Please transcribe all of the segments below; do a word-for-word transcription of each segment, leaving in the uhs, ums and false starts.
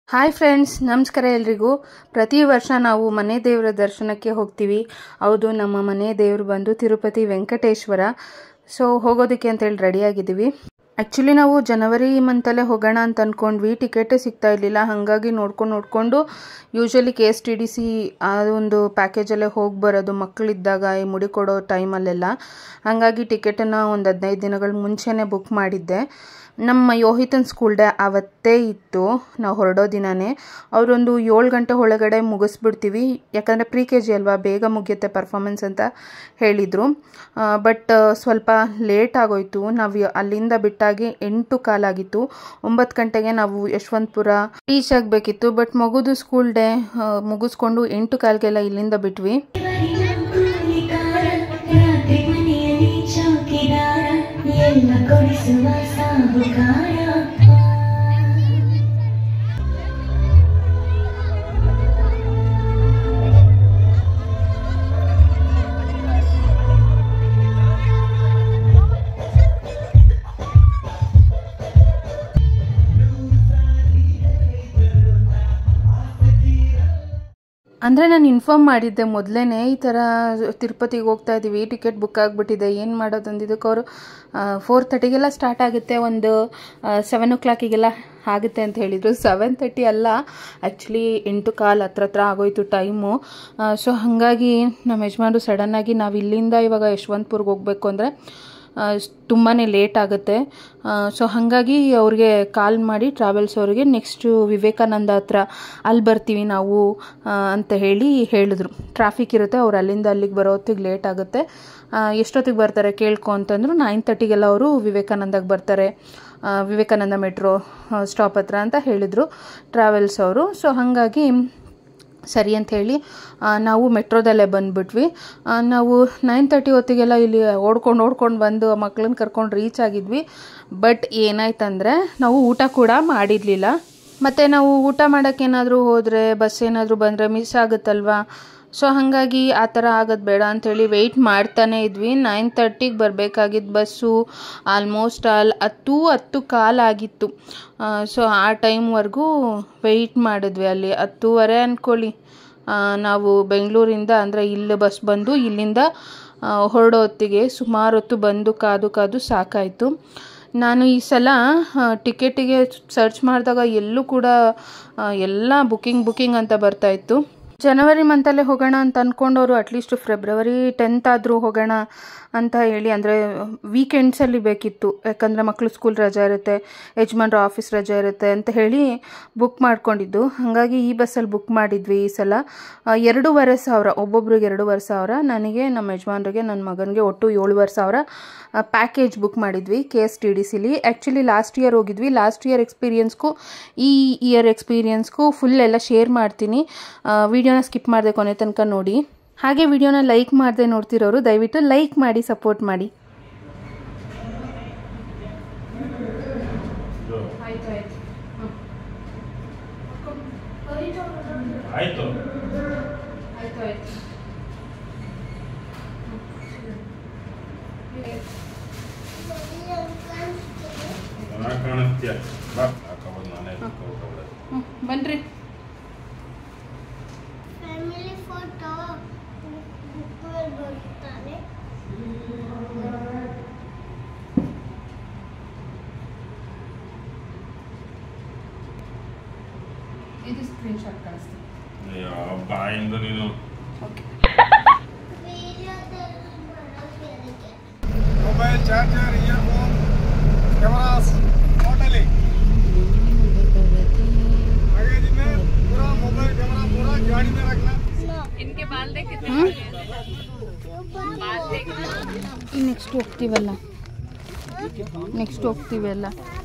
Hi friends, ನಮಸ್ಕಾರ ಎಲ್ರಿಗೂ. ಪ್ರತಿ ವರ್ಷ ನಾವು ಮನೆ ದೇವರ ದರ್ಶನಕ್ಕೆ ಹೋಗ್ತೀವಿ. ಹೌದು, ನಮ್ಮ ಮನೆ ದೇವರು ಬಂದು ತಿರುಪತಿ ವೆಂಕಟೇಶ್ವರ. ಸೊ ಹೋಗೋದಕ್ಕೆ ಅಂತೇಳಿ ರೆಡಿಯಾಗಿದ್ದೀವಿ. ಆ್ಯಕ್ಚುಲಿ ನಾವು ಜನವರಿ ಮಂತಲ್ಲೇ ಹೋಗೋಣ ಅಂತ ಅಂದ್ಕೊಂಡ್ವಿ. ಟಿಕೆಟೇ ಸಿಗ್ತಾ ಇರಲಿಲ್ಲ. ಹಾಗಾಗಿ ನೋಡ್ಕೊಂಡು ನೋಡಿಕೊಂಡು usually K S T D C ಆ ಒಂದು ಪ್ಯಾಕೇಜಲ್ಲೇ ಹೋಗಿ ಬರೋದು ಮಕ್ಕಳಿದ್ದಾಗ ಈ ಮುಡಿ ಕೊಡೋ ಟೈಮಲ್ಲೆಲ್ಲ. ಹಾಗಾಗಿ ಟಿಕೆಟನ್ನು ಒಂದು ಹದಿನೈದು ದಿನಗಳ ಮುಂಚೆನೇ ಬುಕ್ ಮಾಡಿದ್ದೆ. ನಮ್ಮ ಯೋಹಿತನ್ ಸ್ಕೂಲ್ ಡೇ ಆವತ್ತೇ ಇತ್ತು, ನಾವು ಹೊರಡೋ ದಿನವೇ. ಅವರೊಂದು ಏಳು ಗಂಟೆ ಒಳಗಡೆ ಮುಗಿಸ್ಬಿಡ್ತೀವಿ, ಯಾಕಂದರೆ ಪ್ರಿ ಕೆ ಜಿ ಅಲ್ವಾ, ಬೇಗ ಮುಗಿಯುತ್ತೆ ಪರ್ಫಾರ್ಮೆನ್ಸ್ ಅಂತ ಹೇಳಿದರು. ಬಟ್ ಸ್ವಲ್ಪ ಲೇಟ್ ಆಗೋಯ್ತು. ನಾವು ಅಲ್ಲಿಂದ ಬಿಟ್ಟಾಗಿ ಎಂಟು ಕಾಲಾಗಿತ್ತು. ಒಂಬತ್ತು ಗಂಟೆಗೆ ನಾವು ಯಶವಂತಪುರ ರೀಚ್ ಆಗಬೇಕಿತ್ತು. ಬಟ್ ಮಗುದು ಸ್ಕೂಲ್ ಡೇ ಮುಗಿಸ್ಕೊಂಡು ಎಂಟು ಕಾಲ್ಗೆಲ್ಲ ಇಲ್ಲಿಂದ ಬಿಟ್ವಿ. ಅಂದರೆ ನಾನು ಇನ್ಫಾರ್ಮ್ ಮಾಡಿದ್ದೆ ಮೊದಲೇ, ಈ ಥರ ತಿರುಪತಿಗೆ ಹೋಗ್ತಾ ಇದ್ದೀವಿ, ಟಿಕೆಟ್ ಬುಕ್ ಆಗಿಬಿಟ್ಟಿದೆ, ಏನು ಮಾಡೋದು ಅಂದಿದ್ದಕ್ಕೆ ಅವರು ಫೋರ್ ತರ್ಟಿಗೆಲ್ಲ ಸ್ಟಾರ್ಟ್ ಆಗುತ್ತೆ, ಒಂದು ಸೆವೆನ್ ಓ ಕ್ಲಾಕಿಗೆಲ್ಲ ಆಗುತ್ತೆ ಅಂತ ಹೇಳಿದರು. ಸೆವೆನ್ ತರ್ಟಿ ಅಲ್ಲ, ಆ್ಯಕ್ಚುಲಿ ಎಂಟು ಕಾಲು ಹತ್ರ ಹತ್ರ ಆಗೋಯ್ತು ಟೈಮು. ಸೊ ಹಾಗಾಗಿ ನಮ್ಮ ಯಜಮಾನ್ರು ಸಡನ್ನಾಗಿ ನಾವು ಇಲ್ಲಿಂದ ಇವಾಗ ಯಶವಂತಪುರ್ಗೆ ಹೋಗಬೇಕು ಅಂದರೆ ತುಂಬಾ ಲೇಟ್ ಆಗುತ್ತೆ. ಸೊ ಹಾಗಾಗಿ ಅವ್ರಿಗೆ ಕಾಲ್ ಮಾಡಿ ಟ್ರಾವೆಲ್ಸ್ ಅವ್ರಿಗೆ ನೆಕ್ಸ್ಟು ವಿವೇಕಾನಂದ ಹತ್ರ ಅಲ್ಲಿ ಬರ್ತೀವಿ ನಾವು ಅಂತ ಹೇಳಿ ಹೇಳಿದ್ರು. ಟ್ರಾಫಿಕ್ ಇರುತ್ತೆ, ಅವ್ರು ಅಲ್ಲಿಂದ ಅಲ್ಲಿಗೆ ಬರೋ ಹೊತ್ತಿಗೆ ಲೇಟ್ ಆಗುತ್ತೆ. ಎಷ್ಟೊತ್ತಿಗೆ ಬರ್ತಾರೆ ಕೇಳ್ಕೊ ಅಂತಂದ್ರು. ನೈನ್ ತರ್ಟಿಗೆಲ್ಲ ಅವರು ವಿವೇಕಾನಂದಕ್ಕೆ ಬರ್ತಾರೆ, ವಿವೇಕಾನಂದ ಮೆಟ್ರೋ ಸ್ಟಾಪ್ ಹತ್ರ ಅಂತ ಹೇಳಿದರು ಟ್ರಾವೆಲ್ಸ್ ಅವರು. ಸೊ ಹಾಗಾಗಿ ಸರಿ ಅಂತ ಹೇಳಿ ನಾವು ಮೆಟ್ರೋದಲ್ಲೇ ಬಂದುಬಿಟ್ವಿ. ನಾವು ನೈನ್ ತರ್ಟಿ ಹೊತ್ತಿಗೆಲ್ಲ ಇಲ್ಲಿ ಓಡ್ಕೊಂಡು ಓಡ್ಕೊಂಡು ಬಂದು ಮಕ್ಕಳನ್ನ ಕರ್ಕೊಂಡು ರೀಚ್ ಆಗಿದ್ವಿ. ಬಟ್ ಏನಾಯ್ತಂದರೆ ನಾವು ಊಟ ಕೂಡ ಮಾಡಿರಲಿಲ್ಲ. ಮತ್ತು ನಾವು ಊಟ ಮಾಡೋಕ್ಕೇನಾದರೂ ಹೋದರೆ ಬಸ್ ಏನಾದರೂ ಬಂದರೆ ಮಿಸ್ ಆಗುತ್ತಲ್ವಾ. ಸೊ ಹಾಗಾಗಿ ಆ ಥರ ಆಗೋದು ಬೇಡ ಅಂಥೇಳಿ ವೆಯ್ಟ್ ಮಾಡ್ತಾನೇ ಇದ್ವಿ. ನೈನ್ ತರ್ಟಿಗೆ ಬರಬೇಕಾಗಿದ್ದು ಬಸ್ಸು ಆಲ್ಮೋಸ್ಟ್ ಅಲ್ಲಿ ಹತ್ತು ಹತ್ತು ಕಾಲಾಗಿತ್ತು. ಸೊ ಆ ಟೈಮ್ವರೆಗೂ ವೆಯ್ಟ್ ಮಾಡಿದ್ವಿ. ಅಲ್ಲಿ ಹತ್ತೂವರೆ ಅಂದ್ಕೊಳ್ಳಿ. ನಾವು ಬೆಂಗಳೂರಿಂದ ಅಂದರೆ ಇಲ್ಲಿ ಬಸ್ ಬಂದು ಇಲ್ಲಿಂದ ಹೊರಡೋ ಹೊತ್ತಿಗೆ ಸುಮಾರು ಹೊತ್ತು ಬಂದು ಕಾದು ಕಾದು ಸಾಕಾಯಿತು. ನಾನು ಈ ಸಲ ಟಿಕೆಟಿಗೆ ಸರ್ಚ್ ಮಾಡಿದಾಗ ಎಲ್ಲೂ ಕೂಡ ಎಲ್ಲ ಬುಕ್ಕಿಂಗ್ ಬುಕ್ಕಿಂಗ್ ಅಂತ ಬರ್ತಾಯಿತ್ತು. ಜನವರಿ ಮಂತಲ್ಲೇ ಹೋಗೋಣ ಅಂತ ಅಂದ್ಕೊಂಡವರು ಅಟ್ಲೀಸ್ಟ್ ಫೆಬ್ರವರಿ ಟೆಂತ್ ಆದರೂ ಹೋಗೋಣ ಅಂತ ಹೇಳಿ, ಅಂದರೆ ವೀಕೆಂಡ್ಸಲ್ಲಿ ಬೇಕಿತ್ತು, ಯಾಕಂದರೆ ಮಕ್ಕಳು ಸ್ಕೂಲ್ ರಜೆ ಇರುತ್ತೆ, ಯಜಮಾನ್ರ ಆಫೀಸ್ ರಜೆ ಇರುತ್ತೆ ಅಂತ ಹೇಳಿ ಬುಕ್ ಮಾಡ್ಕೊಂಡಿದ್ದು. ಹಾಗಾಗಿ ಈ ಬಸ್ಸಲ್ಲಿ ಬುಕ್ ಮಾಡಿದ್ವಿ ಈ ಸಲ. ಎರಡೂವರೆ ಸಾವಿರ ಒಬ್ಬೊಬ್ರಿಗೆ ಎರಡೂವರೆ ಸಾವಿರ, ನನಗೆ ನಮ್ಮ ಯಜಮಾನ್ರಿಗೆ ನನ್ನ ಮಗನಿಗೆ ಒಟ್ಟು ಏಳುವರೆ ಸಾವಿರ ಪ್ಯಾಕೇಜ್ ಬುಕ್ ಮಾಡಿದ್ವಿ ಕೆ ಎಸ್ ಟಿ ಡಿ ಸಿಲಿ. ಆ್ಯಕ್ಚುಲಿ ಲಾಸ್ಟ್ ಇಯರ್ ಹೋಗಿದ್ವಿ. ಲಾಸ್ಟ್ ಇಯರ್ ಎಕ್ಸ್ಪೀರಿಯನ್ಸ್ಗೂ ಈ ಇಯರ್ ಎಕ್ಸ್ಪೀರಿಯನ್ಸ್ಗೂ ಫುಲ್ ಎಲ್ಲ ಶೇರ್ ಮಾಡ್ತೀನಿ. ವಿಡಿಯೋನ ಸ್ಕಿಪ್ ಮಾಡಿದೆ, ಕೊನೆ ತನಕ ನೋಡಿ. ಹಾಗೆ ವಿಡಿಯೋನ ಲೈಕ್ ಮಾಡದೆ ನೋಡ್ತಿರೋರು ದಯವಿಟ್ಟು ಲೈಕ್ ಮಾಡಿ ಸಪೋರ್ಟ್ ಮಾಡಿ. ಬನ್ರಿ. ಫ್ಯಾಮಿಲಿ ಫೋಟೋ ಬರ್ತಾರೆ. ಇದು ಸ್ಕ್ರೀನ್ ಶಾಟ್ ಕಳಿಸ್ತೀನಿ. ಅಯ್ಯೋ ಬಾಯಿಂದ ನೀನು. Okay. Mobile charger earphone cameras totally luggage में पूरा मोबाइल कैमरा पूरा गाड़ी में रखना. इनके बाल देख कितने बाल देख. ನೆಕ್ಸ್ಟ್ ಹೋಗ್ತೀವಲ್ಲ ನೆಕ್ಸ್ಟ್ ಹೋಗ್ತೀವಲ್ಲ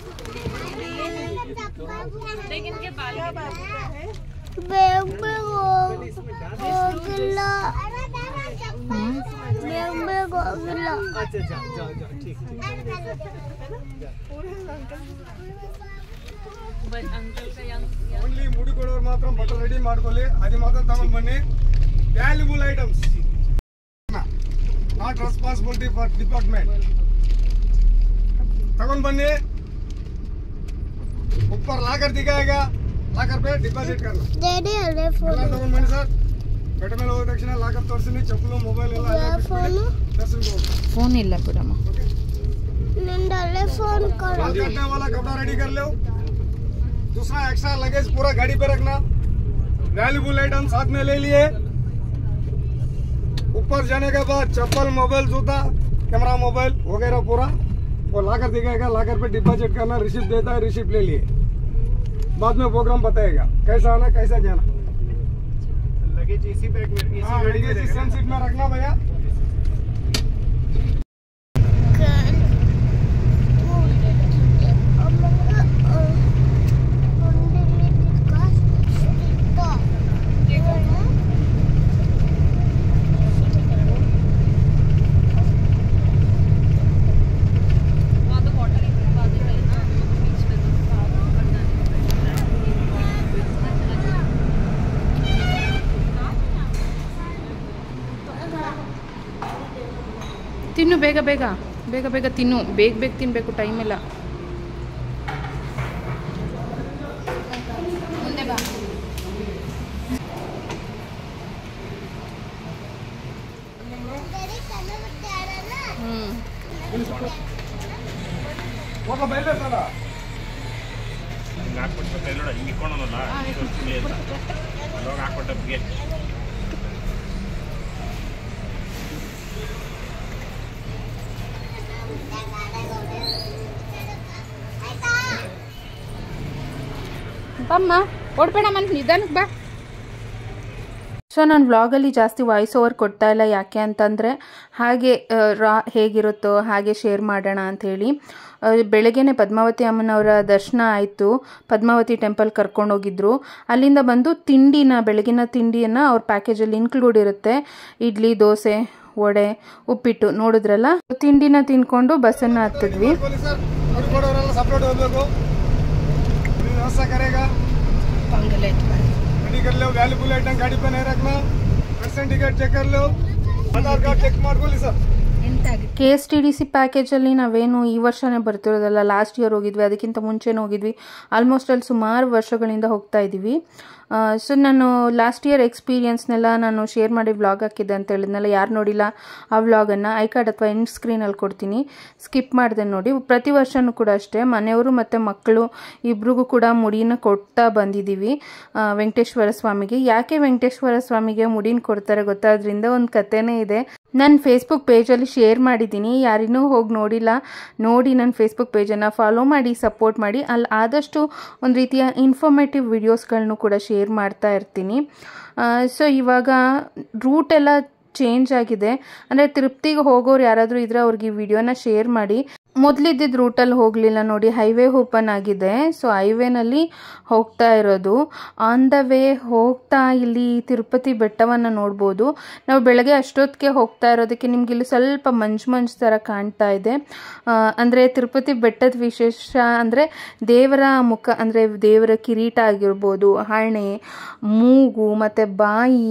देख इनके बाल बेग में होगला बेग में होगला. अच्छा जाओ जाओ जाओ ठीक अंकल का यंग ओनली मुड़ी कोडोर मात्र बटन रेडी ಮಾಡ್ಕೊಳ್ಳಿ. ಅದು ಮಾತ್ರ ತಗೊಂಡು ಬನ್ನಿ. Valuable items, not responsibility for department. ತಗೊಂಡು ಬನ್ನಿ. ऊपर ला कर दिखाएगा, ಲಾಕರ್ पे डिपॉजिट करना डैडी अरे फोन ಎಲ್ಲ ತಗೊಂಡು ಬನ್ನಿ ಸರ್ ಬೆಟ್ಟ ಮೇಲೆ ಹೋದ ತಕ್ಷಣ ಲಾಕರ್ ತೋರಿಸ್ತೀನಿ ಚಪ್ಪಲು ಮೊಬೈಲ್ ಎಲ್ಲ ಅಲ್ಲೇ ಬಿಟ್ಬಿಡಿ ದರ್ಶನ್ಗೆ ಹೋಗಿ ಫೋನ್ ಇಲ್ಲ ಬಿಡಮ್ಮ ओके नंदा अरे फोन करो बाल काटने वाला कपड़ा रेडी कर लो दूसरा एक्स्ट्रा लगेज पूरा गाड़ी पे रखना वैल्यूबल आइटम साथ में ले लिए ऊपर जाने के बाद चप्पल मोबाइल जूता कैमरा मोबाइल वगैरह पूरा वो लाकर दिखाएगा लाकर पे डिपॉजिट करना रिसिप्ट देता है रिसिप्ट ले लिए बाद में प्रोग्राम बताएगा कैसा आना कैसा जाना लगेज इसी बैग में इसी लगेज इस सीट में रखना भैया ತಿನ್ನು ಬೇಗ ಬೇಗ ಬೇಗ ಬೇಗ ತಿನ್ನು ಬೇಗ ಬೇಗ ತಿನ್ನಬೇಕು ಟೈಮ್ ಇಲ್ಲ ಮುಂದೆ ಬಾ ಹೋಗ ಬೈಲೆ ಸರ ಹಿಂಗೆ ಹಾಕ್ಬಿಟ್ಟು ನೋಡ ಹಿಂಗೆ ಇಟ್ಕೊಂಡನಲ್ಲ ಅಲ್ಲೋಗಿ ಹಾಕ್ಬಿಟ್ಟ ಬಿಗೆ ಬಮ್ಮ ಓಡ್ಬೇಡ ಮನ್ ನಿಧಾನಕ್ಕೆ ಬಾ ಸೊ ನಾನು ವ್ಲಾಗಲ್ಲಿ ಜಾಸ್ತಿ ವಾಯ್ಸ್ ಓವರ್ ಕೊಡ್ತಾ ಇಲ್ಲ ಯಾಕೆ ಅಂತಂದರೆ ಹಾಗೆ ರಾ ಹೇಗಿರುತ್ತೋ ಹಾಗೆ ಶೇರ್ ಮಾಡೋಣ ಅಂಥೇಳಿ ಬೆಳಗ್ಗೆನೆ ಪದ್ಮಾವತಿ ಅಮ್ಮನವರ ದರ್ಶನ ಆಯಿತು ಪದ್ಮಾವತಿ ಟೆಂಪಲ್ ಕರ್ಕೊಂಡೋಗಿದ್ರು ಅಲ್ಲಿಂದ ಬಂದು ತಿಂಡಿನ ಬೆಳಗಿನ ತಿಂಡಿಯನ್ನು ಅವ್ರ ಪ್ಯಾಕೇಜಲ್ಲಿ ಇನ್ಕ್ಲೂಡ್ ಇರುತ್ತೆ ಇಡ್ಲಿ ದೋಸೆ ವಡೆ ಉಪ್ಪಿಟ್ಟು ನೋಡಿದ್ರಲ್ಲ ತಿಂಡಿನ ತಿನ್ಕೊಂಡು ಬಸ್ಸನ್ನು ಹತ್ತಿದ್ವಿ ಸಪ್ರೇಟ್ ಹೋಗ್ಬೇಕು व्यवस्था करेगा गाड़ी कर लो वैल्यूबल आइटम गाड़ी पे नहीं रखना पर्सन टिकट चेक कर लो आधार कार्ड चेक ಮಾಡ್ಕೊಳ್ಳಿ sir K S T D C ಪ್ಯಾಕೇಜಲ್ಲಿ ನಾವೇನು ಈ ವರ್ಷನೇ ಬರ್ತಿರೋದಲ್ಲ ಲಾಸ್ಟ್ ಇಯರ್ ಹೋಗಿದ್ವಿ ಅದಕ್ಕಿಂತ ಮುಂಚೆನೇ ಹೋಗಿದ್ವಿ ಆಲ್ಮೋಸ್ಟ್ ಅಲ್ಲಿ ಸುಮಾರು ವರ್ಷಗಳಿಂದ ಹೋಗ್ತಾ ಇದ್ದೀವಿ ಸೊ ನಾನು ಲಾಸ್ಟ್ ಇಯರ್ ಎಕ್ಸ್ಪೀರಿಯನ್ಸ್ನೆಲ್ಲ ನಾನು ಶೇರ್ ಮಾಡಿ ವ್ಲಾಗ್ ಹಾಕಿದ್ದೆ ಅಂತ ಹೇಳಿದ್ನಲ್ಲ ಯಾರು ನೋಡಿಲ್ಲ ಆ ವ್ಲಾಗನ್ನು ಐ ಕಾರ್ಡ್ ಅಥವಾ ಎಂಡ್ ಸ್ಕ್ರೀನಲ್ಲಿ ಕೊಡ್ತೀನಿ ಸ್ಕಿಪ್ ಮಾಡಿದೆ ನೋಡಿ ಪ್ರತಿ ವರ್ಷವೂ ಕೂಡ ಅಷ್ಟೇ ಮನೆಯವರು ಮತ್ತು ಮಕ್ಕಳು ಇಬ್ರಿಗೂ ಕೂಡ ಮುಡಿನ ಕೊಡ್ತಾ ಬಂದಿದ್ದೀವಿ ವೆಂಕಟೇಶ್ವರ ಸ್ವಾಮಿಗೆ ಯಾಕೆ ವೆಂಕಟೇಶ್ವರ ಸ್ವಾಮಿಗೆ ಮುಡಿನ ಕೊಡ್ತಾರೆ ಗೊತ್ತಾದ್ರಿಂದ ಒಂದು ಕಥೆನೇ ಇದೆ ನನ್ನ ಫೇಸ್ಬುಕ್ ಪೇಜಲ್ಲಿ ಶೇರ್ ಮಾಡಿದ್ದೀನಿ ಯಾರಿನ್ನೂ ಹೋಗಿ ನೋಡಿಲ್ಲ ನೋಡಿ ನನ್ನ ಫೇಸ್ಬುಕ್ ಪೇಜನ್ನು ಫಾಲೋ ಮಾಡಿ ಸಪೋರ್ಟ್ ಮಾಡಿ ಅಲ್ಲಿ ಆದಷ್ಟು ಒಂದು ರೀತಿಯ ಇನ್ಫಾರ್ಮೇಟಿವ್ ವಿಡಿಯೋಸ್ಗಳನ್ನು ಕೂಡ ಶೇರ್ ಮಾಡ್ತಾ ಇರ್ತೀನಿ ಸೊ ಇವಾಗ ರೂಟ್ ಎಲ್ಲ ಚೇಂಜ್ ಆಗಿದೆ ಅಂದರೆ ತಿರುಪತಿಗೆ ಹೋಗೋರು ಯಾರಾದರೂ ಇದ್ದರೆ ಅವ್ರಿಗೆ ಈ ವಿಡಿಯೋನ ಶೇರ್ ಮಾಡಿ ಮೊದಲಿದ್ದಿದ್ದು ರೂಟಲ್ಲಿ ಹೋಗಲಿಲ್ಲ ನೋಡಿ ಹೈವೇ ಓಪನ್ ಆಗಿದೆ ಸೊ ಹೈವೇನಲ್ಲಿ ಹೋಗ್ತಾ ಇರೋದು ಆನ್ ದ ವೇ ಹೋಗ್ತಾ ಇಲ್ಲಿ ತಿರುಪತಿ ಬೆಟ್ಟವನ್ನು ನೋಡ್ಬೋದು ನಾವು ಬೆಳಗ್ಗೆ ಅಷ್ಟೊತ್ತಿಗೆ ಹೋಗ್ತಾ ಇರೋದಕ್ಕೆ ನಿಮ್ಗೆ ಇಲ್ಲಿ ಸ್ವಲ್ಪ ಮಂಜು ಮಂಜು ಥರ ಕಾಣ್ತಾ ಇದೆ ಅಂದರೆ ತಿರುಪತಿ ಬೆಟ್ಟದ ವಿಶೇಷ ಅಂದರೆ ದೇವರ ಮುಖ ಅಂದರೆ ದೇವರ ಕಿರೀಟ ಆಗಿರ್ಬೋದು ಹಣೆ ಮೂಗು ಮತ್ತು ಬಾಯಿ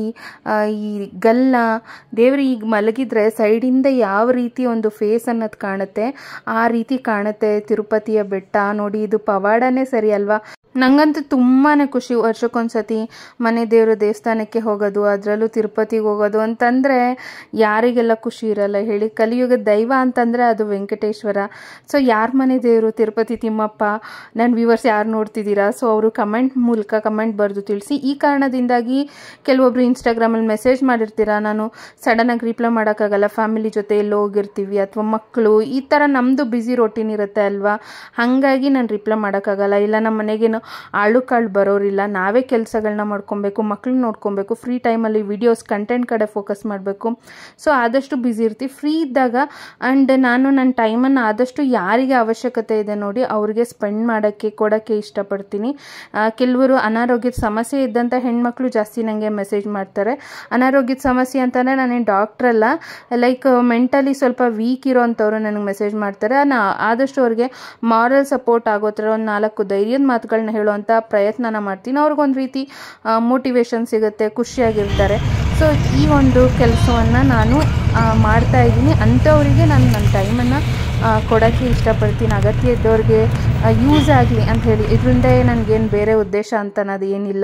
ಈ ಗಲ್ಲ ದೇವರು ಈಗ ಮಲಗಿದ್ರೆ ಸೈಡಿಂದ ಯಾವ ರೀತಿ ಒಂದು ಫೇಸ್ ಅನ್ನೋದು ಕಾಣುತ್ತೆ ಆ ರೀತಿ ಕಾಣುತ್ತೆ ತಿರುಪತಿಯ ಬೆಟ್ಟ ನೋಡಿ ಇದು ಪವಾಡನೇ ಸರಿ ಅಲ್ವಾ ನಂಗಂತೂ ತುಂಬಾ ಖುಷಿ ವರ್ಷಕ್ಕೊಂದ್ಸತಿ ಮನೆ ದೇವರು ದೇವಸ್ಥಾನಕ್ಕೆ ಹೋಗೋದು ಅದರಲ್ಲೂ ತಿರುಪತಿಗೆ ಹೋಗೋದು ಅಂತಂದರೆ ಯಾರಿಗೆಲ್ಲ ಖುಷಿ ಇರಲ್ಲ ಹೇಳಿ ಕಲಿಯುಗದ ದೈವ ಅಂತಂದರೆ ಅದು ವೆಂಕಟೇಶ್ವರ ಸೊ ಯಾರ ಮನೆ ದೇವರು ತಿರುಪತಿ ತಿಮ್ಮಪ್ಪ ನನ್ನ ವ್ಯೂವರ್ಸ್ ಯಾರು ನೋಡ್ತಿದ್ದೀರಾ ಸೊ ಅವರು ಕಮೆಂಟ್ ಮೂಲಕ ಕಮೆಂಟ್ ಬರೆದು ತಿಳಿಸಿ ಈ ಕಾರಣದಿಂದಾಗಿ ಕೆಲವೊಬ್ರು ಇನ್ಸ್ಟಾಗ್ರಾಮಲ್ಲಿ ಮೆಸೇಜ್ ಮಾಡಿರ್ತೀರಾ ನಾನು ಸಡನ್ನಾಗಿ ರಿಪ್ಲೈ ಮಾಡೋಕ್ಕಾಗಲ್ಲ ಫ್ಯಾಮಿಲಿ ಜೊತೆ ಎಲ್ಲೋ ಹೋಗಿರ್ತೀವಿ ಅಥವಾ ಮಕ್ಕಳು ಈ ಥರ ನಮ್ಮದು ಬ್ಯುಸಿ ರೊಟೀನ್ ಇರುತ್ತೆ ಅಲ್ವಾ ಹಾಗಾಗಿ ನಾನು ರಿಪ್ಲೈ ಮಾಡೋಕ್ಕಾಗಲ್ಲ ಇಲ್ಲ ನಮ್ಮ ಮನೆಗೇನು ಆಳು ಕಾಳು ಬರೋರಿಲ್ಲ ನಾವೇ ಕೆಲಸಗಳನ್ನ ಮಾಡ್ಕೊಬೇಕು ಮಕ್ಕಳನ್ನ ನೋಡ್ಕೊಬೇಕು ಫ್ರೀ ಟೈಮಲ್ಲಿ ವಿಡಿಯೋಸ್ ಕಂಟೆಂಟ್ ಕಡೆ ಫೋಕಸ್ ಮಾಡಬೇಕು ಸೊ ಆದಷ್ಟು ಬ್ಯುಸಿ ಇರ್ತೀವಿ ಫ್ರೀ ಇದ್ದಾಗ ಆ್ಯಂಡ್ ನಾನು ನನ್ನ ಟೈಮನ್ನು ಆದಷ್ಟು ಯಾರಿಗೆ ಅವಶ್ಯಕತೆ ಇದೆ ನೋಡಿ ಅವ್ರಿಗೆ ಸ್ಪೆಂಡ್ ಮಾಡೋಕ್ಕೆ ಕೊಡೋಕ್ಕೆ ಇಷ್ಟಪಡ್ತೀನಿ ಕೆಲವರು ಅನಾರೋಗ್ಯದ ಸಮಸ್ಯೆ ಇದ್ದಂಥ ಹೆಣ್ಮಕ್ಳು ಜಾಸ್ತಿ ನನಗೆ ಮೆಸೇಜ್ ಮಾಡ್ತಾರೆ ಅನಾರೋಗ್ಯದ ಸಮಸ್ಯೆ ಅಂತಲೇ ನಾನೇನು ಡಾಕ್ಟ್ರಲ್ಲ ಲೈಕ್ ಮೆಂಟಲಿ ಸ್ವಲ್ಪ ವೀಕ್ ಇರೋವಂಥವ್ರು ನನಗೆ ಮೆಸೇಜ್ ಮಾಡ್ತಾರೆ ನಾ ಆದಷ್ಟು ಅವ್ರಿಗೆ ಮಾರಲ್ ಸಪೋರ್ಟ್ ಆಗೋ ಥರ ಒಂದು ನಾಲ್ಕು ಧೈರ್ಯದ ಮಾತುಗಳನ್ನ ಹೇಳುವಂಥ ಪ್ರಯತ್ನನ ಮಾಡ್ತೀನಿ ಅವ್ರಿಗೊಂದು ರೀತಿ ಮೋಟಿವೇಶನ್ ಸಿಗುತ್ತೆ ಖುಷಿಯಾಗಿರ್ತಾರೆ ಸೊ ಈ ಒಂದು ಕೆಲಸವನ್ನು ನಾನು ಮಾಡ್ತಾ ಇದ್ದೀನಿ ಅಂಥವರಿಗೆ ನಾನು ನನ್ನ ಟೈಮನ್ನು ಕೊಡೋಕ್ಕೆ ಇಷ್ಟಪಡ್ತೀನಿ. ಅಗತ್ಯ ಇದ್ದವ್ರಿಗೆ ಯೂಸ್ ಆಗಲಿ ಅಂಥೇಳಿ, ಇದರಿಂದ ನನಗೇನು ಬೇರೆ ಉದ್ದೇಶ ಅಂತ ಅನ್ನೋದು ಏನಿಲ್ಲ.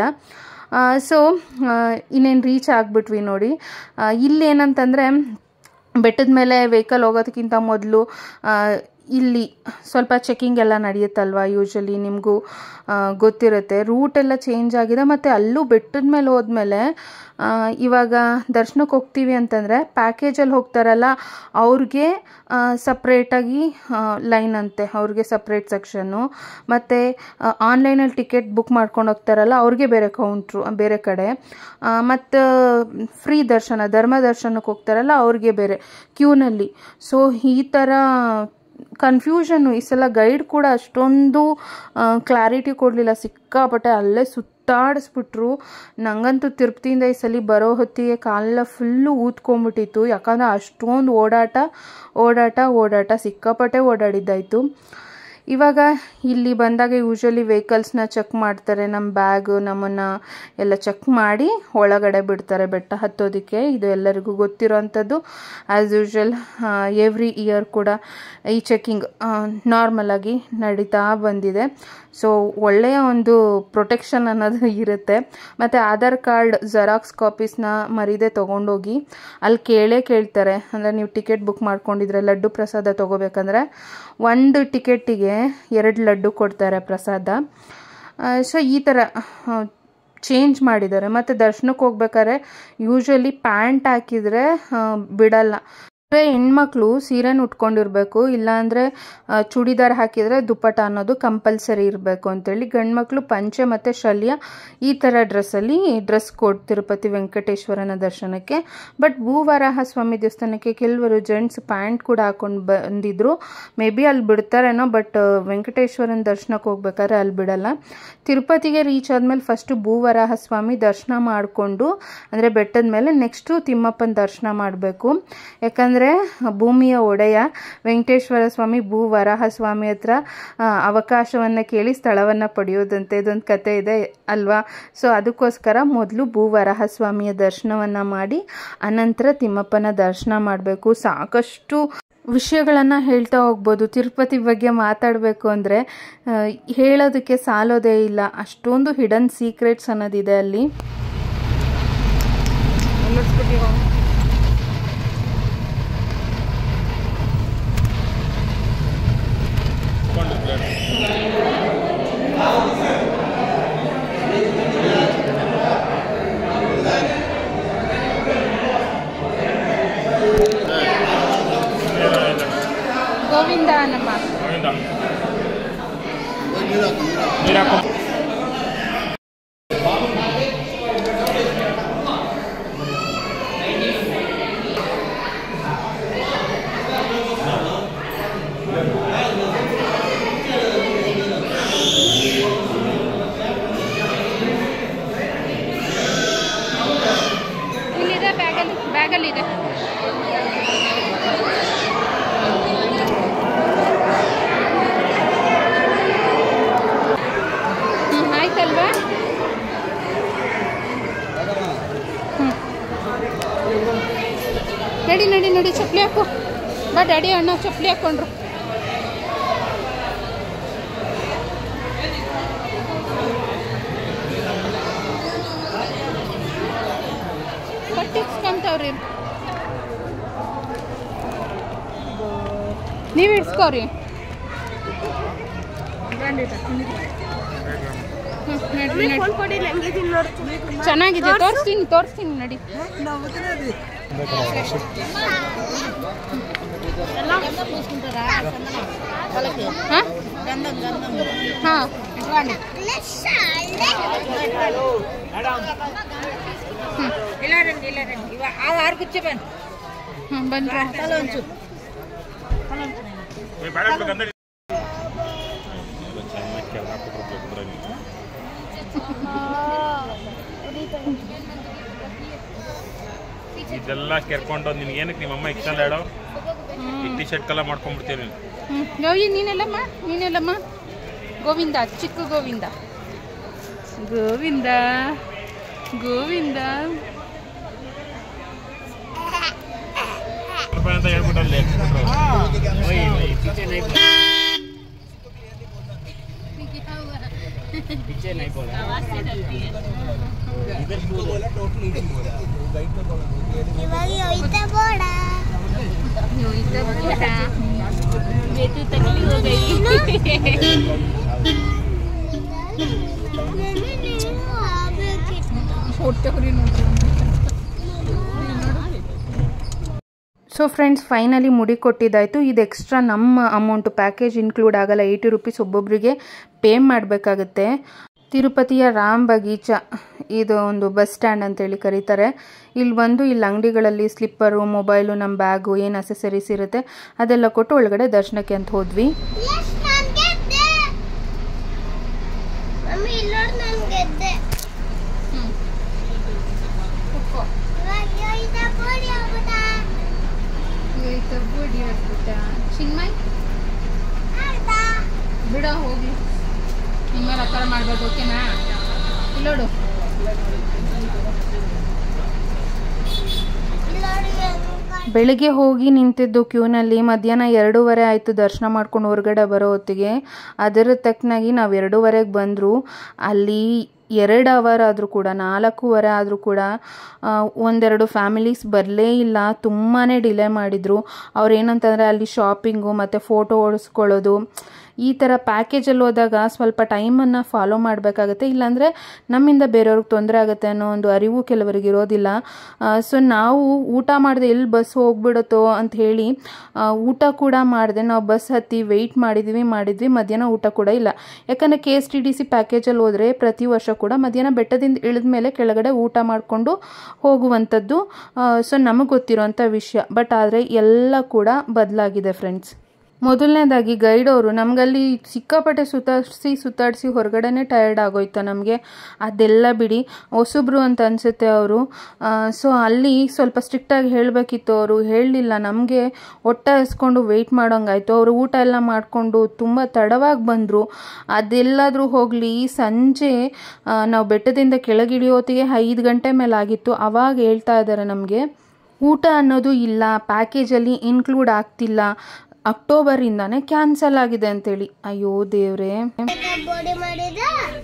ಸೊ ಇನ್ನೇನು ರೀಚ್ ಆಗಿಬಿಟ್ವಿ ನೋಡಿ. ಇಲ್ಲೇನಂತಂದರೆ ಬೆಟ್ಟದ ಮೇಲೆ ವೆಹಿಕಲ್ ಹೋಗೋದಕ್ಕಿಂತ ಮೊದಲು ಇಲ್ಲಿ ಸ್ವಲ್ಪ ಚೆಕಿಂಗ್ ಎಲ್ಲ ನಡೆಯುತ್ತಲ್ವ, ಯೂಶ್ವಲಿ ನಿಮಗೂ ಗೊತ್ತಿರುತ್ತೆ. ರೂಟೆಲ್ಲ ಚೇಂಜ್ ಆಗಿದೆ. ಮತ್ತು ಅಲ್ಲೂ ಬೆಟ್ಟದ ಮೇಲೆ ಹೋದ್ಮೇಲೆ ಇವಾಗ ದರ್ಶನಕ್ಕೆ ಹೋಗ್ತೀವಿ ಅಂತಂದರೆ ಪ್ಯಾಕೇಜಲ್ಲಿ ಹೋಗ್ತಾರಲ್ಲ ಅವ್ರಿಗೆ ಸಪ್ರೇಟಾಗಿ ಲೈನ್ ಅಂತೆ, ಅವ್ರಿಗೆ ಸಪ್ರೇಟ್ ಸೆಕ್ಷನ್ನು. ಮತ್ತು ಆನ್ಲೈನಲ್ಲಿ ಟಿಕೆಟ್ ಬುಕ್ ಮಾಡ್ಕೊಂಡು ಹೋಗ್ತಾರಲ್ಲ ಅವ್ರಿಗೆ ಬೇರೆ ಕೌಂಟ್ರು ಬೇರೆ ಕಡೆ. ಮತ್ತು ಫ್ರೀ ದರ್ಶನ ಧರ್ಮ ದರ್ಶನಕ್ಕೆ ಹೋಗ್ತಾರಲ್ಲ ಅವ್ರಿಗೆ ಬೇರೆ ಕ್ಯೂನಲ್ಲಿ. ಸೊ ಈ ಥರ ಕನ್ಫ್ಯೂಷನ್ನು. ಈ ಸಲ ಗೈಡ್ ಕೂಡ ಅಷ್ಟೊಂದು ಕ್ಲಾರಿಟಿ ಕೊಡಲಿಲ್ಲ, ಸಿಕ್ಕಾಪಟ್ಟೆ ಅಲ್ಲೇ ಸುತ್ತಾಡಿಸ್ಬಿಟ್ರು. ನನಗಂತೂ ತಿರುಪತಿಯಿಂದ ಈ ಸಲ ಬರೋ ಹೊತ್ತಿಗೆ ಕಾಲೆಲ್ಲ ಫುಲ್ಲು ಊದ್ಕೊಂಬಿಟ್ಟಿತ್ತು. ಯಾಕಂದರೆ ಅಷ್ಟೊಂದು ಓಡಾಟ ಓಡಾಟ ಓಡಾಟ ಸಿಕ್ಕಾಪಟ್ಟೆ ಓಡಾಡಿದ್ದಾಯಿತು. ಇವಾಗ ಇಲ್ಲಿ ಬಂದಾಗ ಯೂಶ್ವಲಿ ವೆಹಿಕಲ್ಸ್ನ ಚೆಕ್ ಮಾಡ್ತಾರೆ, ನಮ್ಮ ಬ್ಯಾಗು ನಮ್ಮನ್ನು ಎಲ್ಲ ಚೆಕ್ ಮಾಡಿ ಒಳಗಡೆ ಬಿಡ್ತಾರೆ ಬೆಟ್ಟ ಹತ್ತೋದಕ್ಕೆ. ಇದು ಎಲ್ಲರಿಗೂ ಗೊತ್ತಿರೋ ಅಂಥದ್ದು. ಆ್ಯಸ್ ಯೂಶ್ವಲ್ ಎವ್ರಿ ಇಯರ್ ಕೂಡ ಈ ಚೆಕಿಂಗ್ ನಾರ್ಮಲಾಗಿ ನಡೀತಾ ಬಂದಿದೆ. ಸೊ ಒಳ್ಳೆಯ ಒಂದು ಪ್ರೊಟೆಕ್ಷನ್ ಅನ್ನೋದು ಇರುತ್ತೆ. ಮತ್ತು ಆಧಾರ್ ಕಾರ್ಡ್ ಜೆರಾಕ್ಸ್ ಕಾಪೀಸ್ನ ಮರೀದೆ ತೊಗೊಂಡೋಗಿ ಅಲ್ಲಿ ಕೇಳೇ ಕೇಳ್ತಾರೆ. ಅಂದರೆ ನೀವು ಟಿಕೆಟ್ ಬುಕ್ ಮಾಡ್ಕೊಂಡಿದ್ರೆ ಲಡ್ಡು ಪ್ರಸಾದ ತೊಗೋಬೇಕಂದ್ರೆ ಒಂದು ಟಿಕೆಟಿಗೆ ಎರಡು ಲಡ್ಡು ಕೊಡ್ತಾರೆ ಪ್ರಸಾದ. ಸೊ ಈ ಥರ ಚೇಂಜ್ ಮಾಡಿದ್ದಾರೆ. ಮತ್ತು ದರ್ಶನಕ್ಕೆ ಹೋಗ್ಬೇಕಾದ್ರೆ ಯೂಶ್ವಲಿ ಪ್ಯಾಂಟ್ ಹಾಕಿದರೆ ಬಿಡಲ್ಲ. ಹೆಣ್ಮಕ್ಳು ಸೀರೆನ ಉಟ್ಕೊಂಡಿರ್ಬೇಕು, ಇಲ್ಲಾಂದರೆ ಚೂಡಿದಾರ್ ಹಾಕಿದರೆ ದುಪ್ಪಟ ಅನ್ನೋದು ಕಂಪಲ್ಸರಿ ಇರಬೇಕು ಅಂತೇಳಿ. ಗಂಡ್ಮಕ್ಳು ಪಂಚೆ ಮತ್ತು ಶಲ್ಯ ಈ ಥರ ಡ್ರೆಸ್ಸಲ್ಲಿ ಡ್ರೆಸ್ ಕೋಡ್ ತಿರುಪತಿ ವೆಂಕಟೇಶ್ವರನ ದರ್ಶನಕ್ಕೆ. ಬಟ್ ಭೂವರಾಹ ಸ್ವಾಮಿ ದೇವಸ್ಥಾನಕ್ಕೆ ಕೆಲವರು ಜೆಂಟ್ಸ್ ಪ್ಯಾಂಟ್ ಕೂಡ ಹಾಕೊಂಡು ಬಂದಿದ್ರು. ಮೇ ಬಿ ಅಲ್ಲಿ ಬಿಡ್ತಾರೇನೋ, ಬಟ್ ವೆಂಕಟೇಶ್ವರನ ದರ್ಶನಕ್ಕೆ ಹೋಗ್ಬೇಕಾದ್ರೆ ಅಲ್ಲಿ ಬಿಡಲ್ಲ. ತಿರುಪತಿಗೆ ರೀಚ್ ಆದಮೇಲೆ ಫಸ್ಟು ಭೂವರಾಹ ಸ್ವಾಮಿ ದರ್ಶನ ಮಾಡಿಕೊಂಡು, ಅಂದರೆ ಬೆಟ್ಟದ ಮೇಲೆ ನೆಕ್ಸ್ಟು ತಿಮ್ಮಪ್ಪನ ದರ್ಶನ ಮಾಡಬೇಕು. ಯಾಕಂದರೆ ಭೂಮಿಯ ಒಡೆಯ ವೆಂಕಟೇಶ್ವರ ಸ್ವಾಮಿ ಭೂ ವರಾಹ ಸ್ವಾಮಿ ಹತ್ರ ಅವಕಾಶವನ್ನು ಕೇಳಿ ಸ್ಥಳವನ್ನು ಪಡೆಯೋದಂತೆ ಇದೊಂದು ಕತೆ ಇದೆ ಅಲ್ವಾ. ಸೊ ಅದಕ್ಕೋಸ್ಕರ ಮೊದಲು ಭೂ ವರಾಹ ಸ್ವಾಮಿಯ ದರ್ಶನವನ್ನು ಮಾಡಿ ಅನಂತರ ತಿಮ್ಮಪ್ಪನ ದರ್ಶನ ಮಾಡಬೇಕು. ಸಾಕಷ್ಟು ವಿಷಯಗಳನ್ನು ಹೇಳ್ತಾ ಹೋಗ್ಬೋದು. ತಿರುಪತಿ ಬಗ್ಗೆ ಮಾತಾಡಬೇಕು ಅಂದರೆ ಹೇಳೋದಕ್ಕೆ ಸಾಲೋದೇ ಇಲ್ಲ, ಅಷ್ಟೊಂದು ಹಿಡನ್ ಸೀಕ್ರೆಟ್ಸ್ ಅನ್ನೋದಿದೆ ಅಲ್ಲಿ. ಗೋವಿಂದ ನಮ್ಮ ಇಲ್ಲಿದೆ, ಬ್ಯಾಗಲ್ಲಿ ಬ್ಯಾಗಲ್ಲಿದೆ. ಆಯ್ತಲ್ವಾ? ಹ್ಞೂ ನಡಿ ನಡಿ ನಡಿ ಚಪ್ಪಲಿ ಹಾಕು ಬಾ. ಡ್ಯಾಡಿ ಅಣ್ಣ ಚಪ್ಪಲಿ ಹಾಕ್ಕೊಂಡ್ರು. ಬಟ್ಟೆ ಇಸ್ಕೊಂತವ್ರಿ, ನೀವು ಇಡ್ಸ್ಕೋರಿ. ಚೆನ್ನಾಗಿದೆ, ತೋರಿಸ್ತೀನಿ ತೋರಿಸ್ತೀನಿ ನಡಿ. ಹಾಂ ಬಂದ್ರ ಇದೆಲ್ಲ ಕೆರ್ಕೊಂಡು ನಿನ್ಗೇನಕ್ಕೆ ನಿಮ್ಮಮ್ಮ ಇಷ್ಟಲ್ಲ ಹೇಳೋ ಈ ಟಿ ಶರ್ಟ್ ಕಲ್ಲ ಮಾಡ್ಕೊಂಡ್ಬಿಡ್ತೀವಿ ನೀನು. ಗೌರಿ ನೀನೆಲ್ಲಮ್ಮ ನೀನೆಲ್ಲಮ್ಮ ಗೋವಿಂದ, ಚಿಕ್ಕ ಗೋವಿಂದ ಗೋವಿಂದ ಗೋವಿಂದ ರೂಪಾಯಿ ಅಂತ ಹೇಳ್ಬಿಟ್ಟು ಅಲ್ಲಿ ಇವಾಗ ಹೋಯ್ತಾ ಬೋಡ बेटी तकली हो गई ಸೊ ಫ್ರೆಂಡ್ಸ್ ಫೈನಲಿ ಮುಡಿ ಕೊಟ್ಟಿದ್ದಾಯಿತು. ಇದು ಎಕ್ಸ್ಟ್ರಾ ನಮ್ಮ ಅಮೌಂಟು ಪ್ಯಾಕೇಜ್ ಇನ್ಕ್ಲೂಡ್ ಆಗಲ್ಲ. ಏಯ್ಟಿ ರುಪೀಸ್ ಒಬ್ಬೊಬ್ಬರಿಗೆ ಪೇ ಮಾಡಬೇಕಾಗುತ್ತೆ. ತಿರುಪತಿಯ ರಾಮ್ ಬಗೀಚಾ ಇದು ಒಂದು ಬಸ್ ಸ್ಟ್ಯಾಂಡ್ ಅಂತೇಳಿ ಕರೀತಾರೆ. ಇಲ್ಲಿ ಬಂದು ಇಲ್ಲಿ ಅಂಗಡಿಗಳಲ್ಲಿ ಸ್ಲಿಪ್ಪರು, ಮೊಬೈಲು, ನಮ್ಮ ಬ್ಯಾಗು, ಏನು ಅಸೆಸರೀಸ್ ಇರುತ್ತೆ ಅದೆಲ್ಲ ಕೊಟ್ಟು ಒಳಗಡೆ ದರ್ಶನಕ್ಕೆ ಅಂತ ಹೋದ್ವಿ. ಬಿಡ ಹೋಗಿ ನಿಮ್ಮಲ್ಲಿ ಆ ಥರ ಮಾಡ್ಬೋದು. ಓಕೆನಾ? ಇಲ್ಲೋಡು ಬೆಳಿಗ್ಗೆ ಹೋಗಿ ನಿಂತಿದ್ದು ಕ್ಯೂನಲ್ಲಿ ಮಧ್ಯಾಹ್ನ ಎರಡೂವರೆ ಆಯಿತು ದರ್ಶನ ಮಾಡ್ಕೊಂಡು ಹೊರಗಡೆ ಬರೋ ಹೊತ್ತಿಗೆ. ಅದರ ತಕ್ಕನಾಗಿ ನಾವು ಎರಡೂವರೆಗೆ ಬಂದರು. ಅಲ್ಲಿ ಎರಡು ಅವರ್ ಆದರೂ ಕೂಡ, ನಾಲ್ಕೂವರೆ ಆದರೂ ಕೂಡ ಒಂದೆರಡು ಫ್ಯಾಮಿಲೀಸ್ ಬರಲೇ ಇಲ್ಲ. ತುಂಬಾ ಡಿಲೇ ಮಾಡಿದರು. ಅವ್ರು ಏನಂತಂದರೆ ಅಲ್ಲಿ ಶಾಪಿಂಗು ಮತ್ತು ಫೋಟೋ ಓಡಿಸ್ಕೊಳ್ಳೋದು, ಈ ಥರ ಪ್ಯಾಕೇಜಲ್ಲಿ ಹೋದಾಗ ಸ್ವಲ್ಪ ಟೈಮನ್ನು ಫಾಲೋ ಮಾಡಬೇಕಾಗತ್ತೆ. ಇಲ್ಲಾಂದರೆ ನಮ್ಮಿಂದ ಬೇರೆಯವ್ರಿಗೆ ತೊಂದರೆ ಆಗುತ್ತೆ ಅನ್ನೋ ಒಂದು ಅರಿವು ಕೆಲವರಿಗೆ ಇರೋದಿಲ್ಲ. ಸೊ ನಾವು ಊಟ ಮಾಡಿದೆ ಎಲ್ಲಿ ಬಸ್ ಹೋಗ್ಬಿಡುತ್ತೋ ಅಂತ ಹೇಳಿ ಊಟ ಕೂಡ ಮಾಡಿದೆ. ನಾವು ಬಸ್ ಹತ್ತಿ ವೆಯ್ಟ್ ಮಾಡಿದ್ವಿ ಮಾಡಿದ್ವಿ ಮಧ್ಯಾಹ್ನ ಊಟ ಕೂಡ ಇಲ್ಲ. ಯಾಕಂದರೆ K S T D C ಪ್ಯಾಕೇಜಲ್ಲಿ ಹೋದರೆ ಪ್ರತಿ ವರ್ಷ ಕೂಡ ಮಧ್ಯಾಹ್ನ ಬೆಟ್ಟದಿಂದ ಇಳಿದ ಮೇಲೆ ಕೆಳಗಡೆ ಊಟ ಮಾಡಿಕೊಂಡು ಹೋಗುವಂಥದ್ದು. ಸೊ ನಮಗೆ ಗೊತ್ತಿರೋಂಥ ವಿಷಯ. ಬಟ್ ಆದರೆ ಎಲ್ಲ ಕೂಡ ಬದಲಾಗಿದೆ ಫ್ರೆಂಡ್ಸ್. ಮೊದಲನೇದಾಗಿ ಗೈಡ್ ಅವರು ನಮಗಲ್ಲಿ ಸಿಕ್ಕಾಪಟ್ಟೆ ಸುತ್ತಾಡಿಸಿ ಸುತ್ತಾಡಿಸಿ ಹೊರಗಡೆನೇ ಟಯರ್ಡ್ ಆಗೋಯ್ತು ನಮಗೆ. ಅದೆಲ್ಲ ಬಿಡಿ, ಹೊಸಬ್ರು ಅಂತ ಅನಿಸುತ್ತೆ ಅವರು. ಸೊ ಅಲ್ಲಿ ಸ್ವಲ್ಪ ಸ್ಟ್ರಿಕ್ಟಾಗಿ ಹೇಳಬೇಕಿತ್ತು, ಅವರು ಹೇಳಲಿಲ್ಲ. ನಮಗೆ ಹೊಟ್ಟೆ ಹಸ್ಕೊಂಡು ವೆಯ್ಟ್ ಮಾಡೋಂಗಾಯ್ತು. ಅವರು ಊಟ ಎಲ್ಲ ಮಾಡಿಕೊಂಡು ತುಂಬ ತಡವಾಗಿ ಬಂದರು. ಅದೆಲ್ಲಾದರೂ ಹೋಗಲಿ, ಸಂಜೆ ನಾವು ಬೆಟ್ಟದಿಂದ ಕೆಳಗಿಳಿಯೋತಿಗೆ ಐದು ಗಂಟೆ ಮೇಲೆ ಆಗಿತ್ತು. ಆವಾಗ ಹೇಳ್ತಾ ಇದ್ದಾರೆ ನಮಗೆ ಊಟ ಅನ್ನೋದು ಇಲ್ಲ, ಪ್ಯಾಕೇಜಲ್ಲಿ ಇನ್ಕ್ಲೂಡ್ ಆಗ್ತಿಲ್ಲ, ಅಕ್ಟೋಬರಿಂದಾನೇ ಕ್ಯಾನ್ಸಲ್ ಆಗಿದೆ ಅಂತೇಳಿ. ಅಯ್ಯೋ ದೇವ್ರೆ. ಬಾಡಿ ಮಾಡಿದ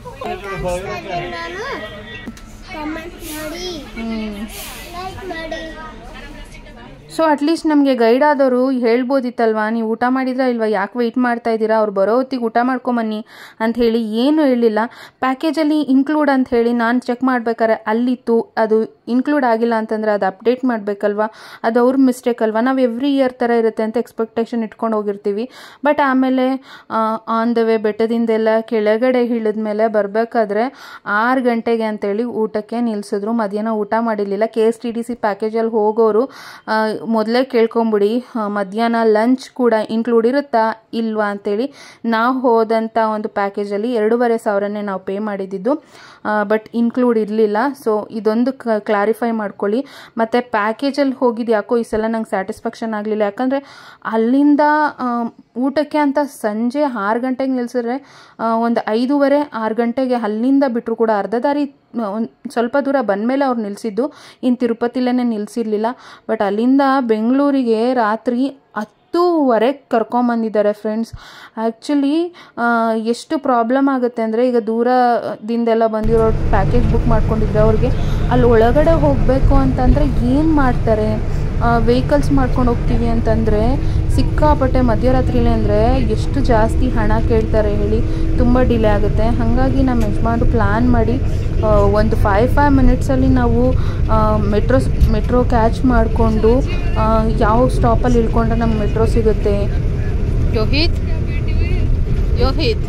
ನಾನು ಕಮೆಂಟ್ ಮಾಡಿ ಲೈಕ್ ಮಾಡಿ. ಸೊ ಅಟ್ಲೀಸ್ಟ್ ನಮಗೆ ಗೈಡ್ ಆದವರು ಹೇಳ್ಬೋದಿತ್ತಲ್ವಾ, ನೀವು ಊಟ ಮಾಡಿದ್ರಾ ಇಲ್ವಾ, ಯಾಕೆ ವೆಯ್ಟ್ ಮಾಡ್ತಾ ಇದ್ದೀರಾ, ಅವ್ರು ಬರೋ ಹೊತ್ತಿಗೆ ಊಟ ಮಾಡ್ಕೊಂಬನ್ನಿ ಅಂತ ಹೇಳಿ. ಏನೂ ಹೇಳಿಲ್ಲ. ಪ್ಯಾಕೇಜಲ್ಲಿ ಇನ್ಕ್ಲೂಡ್ ಅಂತ ಹೇಳಿ ನಾನು ಚೆಕ್ ಮಾಡ್ಬೇಕಾದ್ರೆ ಅಲ್ಲಿತ್ತು. ಅದು ಇನ್ಕ್ಲೂಡ್ ಆಗಿಲ್ಲ ಅಂತಂದರೆ ಅದು ಅಪ್ಡೇಟ್ ಮಾಡಬೇಕಲ್ವಾ, ಅದು ಅವ್ರ ಮಿಸ್ಟೇಕ್ ಅಲ್ವಾ. ನಾವು ಎವ್ರಿ ಇಯರ್ ಥರ ಇರುತ್ತೆ ಅಂತ ಎಕ್ಸ್ಪೆಕ್ಟೇಷನ್ ಇಟ್ಕೊಂಡು ಹೋಗಿರ್ತೀವಿ. ಬಟ್ ಆಮೇಲೆ ಆನ್ ದ ವೇ ಬೆಟ್ಟದಿಂದೆಲ್ಲ ಕೆಳಗಡೆ ಇಳಿದ ಮೇಲೆ ಬರಬೇಕಾದ್ರೆ ಆರು ಗಂಟೆಗೆ ಅಂತೇಳಿ ಊಟಕ್ಕೆ ನಿಲ್ಲಿಸಿದ್ರು. ಮಧ್ಯಾಹ್ನ ಊಟ ಮಾಡಿರಲಿಲ್ಲ. K S T D C ಪ್ಯಾಕೇಜಲ್ಲಿ ಹೋಗೋರು ಮೊದಲೇ ಕೇಳ್ಕೊಂಬಿಡಿ ಮಧ್ಯಾಹ್ನ ಲಂಚ್ ಕೂಡ ಇನ್ಕ್ಲೂಡ್ ಇರುತ್ತಾ ಇಲ್ವಾ ಅಂತೇಳಿ. ನಾವು ಹೋದಂಥ ಒಂದು ಪ್ಯಾಕೇಜಲ್ಲಿ ಎರಡೂವರೆ ಸಾವಿರನೇ ನಾವು ಪೇ ಮಾಡಿದ್ದು, ಬಟ್ ಇನ್ಕ್ಲೂಡ್ ಇರಲಿಲ್ಲ. ಸೊ ಇದೊಂದು ಕ್ಲಾರಿಫೈ ಮಾಡ್ಕೊಳ್ಳಿ. ಮತ್ತು ಪ್ಯಾಕೇಜಲ್ಲಿ ಹೋಗಿದ್ದು ಯಾಕೋ ಈ ಸಲ ನಂಗೆ ಸ್ಯಾಟಿಸ್ಫ್ಯಾಕ್ಷನ್ ಆಗಲಿಲ್ಲ. ಯಾಕಂದರೆ ಅಲ್ಲಿಂದ ಊಟಕ್ಕೆ ಅಂತ ಸಂಜೆ ಆರು ಗಂಟೆಗೆ ನಿಲ್ಲಿಸಿದ್ರೆ ಒಂದು ಐದೂವರೆ ಆರು ಗಂಟೆಗೆ ಅಲ್ಲಿಂದ ಬಿಟ್ಟರು ಕೂಡ ಅರ್ಧ ದಾರಿ ಒಂದು ಸ್ವಲ್ಪ ದೂರ ಬಂದಮೇಲೆ ಅವ್ರು ನಿಲ್ಲಿಸಿದ್ದು, ಇನ್ನು ತಿರುಪತಿಲೇ ನಿಲ್ಲಿಸಿರಲಿಲ್ಲ. ಬಟ್ ಅಲ್ಲಿಂದ ಬೆಂಗಳೂರಿಗೆ ರಾತ್ರಿ ಹತ್ತೂವರೆಗೆ ಕರ್ಕೊಂಬಂದಿದ್ದಾರೆ ಫ್ರೆಂಡ್ಸ್. ಆ್ಯಕ್ಚುಲಿ ಎಷ್ಟು ಪ್ರಾಬ್ಲಮ್ ಆಗುತ್ತೆ ಅಂದರೆ, ಈಗ ದೂರದಿಂದೆಲ್ಲ ಬಂದಿರೋ ಪ್ಯಾಕೇಜ್ ಬುಕ್ ಮಾಡ್ಕೊಂಡಿದ್ರೆ ಅವ್ರಿಗೆ ಅಲ್ಲಿ ಒಳಗಡೆ ಹೋಗಬೇಕು ಅಂತಂದರೆ ಏನು ಮಾಡ್ತಾರೆ. ವೆಹಿಕಲ್ಸ್ ಮಾಡ್ಕೊಂಡು ಹೋಗ್ತೀವಿ ಅಂತಂದರೆ ಸಿಕ್ಕಾಪಟ್ಟೆ ಮಧ್ಯರಾತ್ರಿಲೇ ಅಂದರೆ ಎಷ್ಟು ಜಾಸ್ತಿ ಹಣ ಕೇಳ್ತಾರೆ ಹೇಳಿ, ತುಂಬ ಡಿಲೇ ಆಗುತ್ತೆ. ಹಾಗಾಗಿ ನಮ್ಮ ಯಜಮಾನ್ರು ಪ್ಲ್ಯಾನ್ ಮಾಡಿ ಒಂದು ಫೈವ್ ಫೈವ್ ಮಿನಿಟ್ಸಲ್ಲಿ ನಾವು ಮೆಟ್ರೋ ಮೆಟ್ರೋ ಕ್ಯಾಚ್ ಮಾಡಿಕೊಂಡು ಯಾವ ಸ್ಟಾಪಲ್ಲಿ ಇಳ್ಕೊಂಡ್ರೆ ನಮ್ಗೆ ಮೆಟ್ರೋ ಸಿಗುತ್ತೆ. ಯೋಹಿತ್ ಯೋಹಿತ್